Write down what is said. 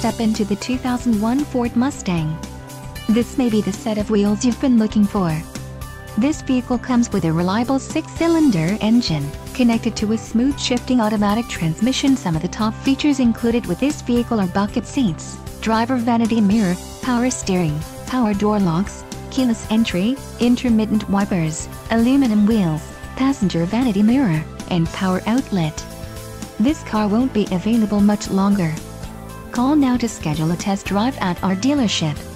step into the 2001 Ford Mustang. This may be the set of wheels you've been looking for. This vehicle comes with a reliable 6-cylinder engine, connected to a smooth shifting automatic transmission. Some of the top features included with this vehicle are bucket seats, driver vanity mirror, power steering, power door locks, keyless entry, intermittent wipers, aluminum wheels, passenger vanity mirror, and power outlet. This car won't be available much longer. Call now to schedule a test drive at our dealership.